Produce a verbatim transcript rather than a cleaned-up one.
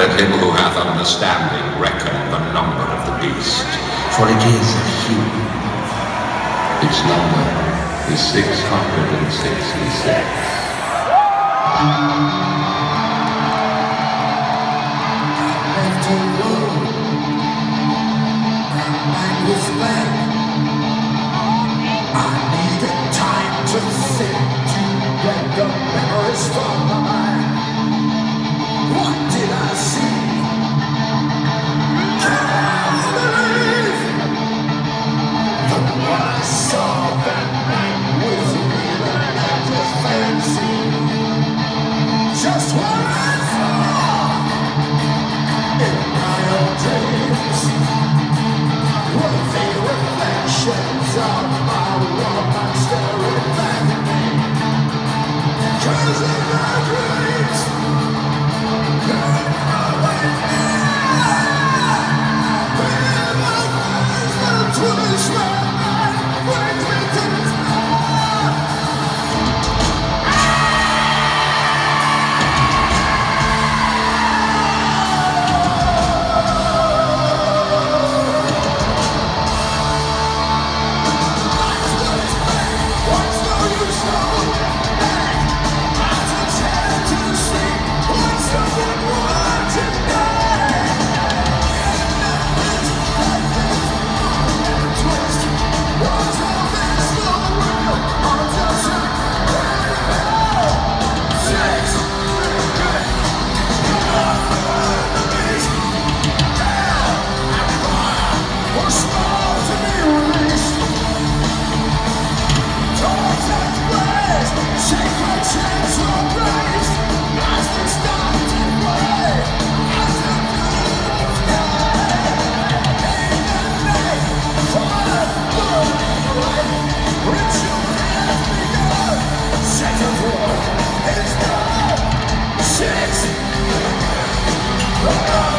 Let him who hath understanding reckon the number of the beast, for it is a human. Its number is six hundred sixty-six. Left alone, my mind was blank. I needed time to think, to get the memories from my mind. What did I see? Can I believe that what I saw that night was real and not just fancy? Just what I thought in my own dreams were the reflections of my woman staring back at me. 'Cause in my dreams, you're always there. In my eyes, the twist my mind brings me to despair. What's no use holding back? I pretend to see what someone watching back. Twist, what's all this for real? Or just a sex? Or small to be released. Don't touch grace, shake my chance or race. As we start to play, as the blue sky. In the night, fire burning away. Ritual has begun. Sex of war is done. Sex.